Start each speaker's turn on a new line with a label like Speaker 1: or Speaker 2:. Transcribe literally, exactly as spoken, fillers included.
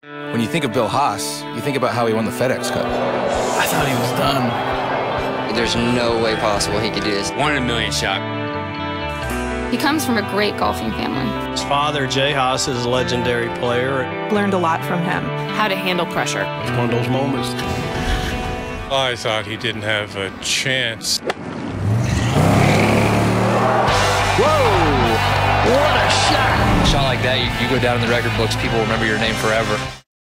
Speaker 1: When you think of Bill Haas, you think about how he won the FedExCup.
Speaker 2: I thought he was done.
Speaker 3: There's no way possible he could do this.
Speaker 4: One in a million shot.
Speaker 5: He comes from a great golfing family.
Speaker 6: His father, Jay Haas, is a legendary player.
Speaker 7: Learned a lot from him.
Speaker 8: How to handle pressure.
Speaker 6: It's one of those moments.
Speaker 9: I thought he didn't have a chance.
Speaker 2: Whoa! What a shot!
Speaker 4: A shot like that, you, you go down in the record books, people will remember your name forever.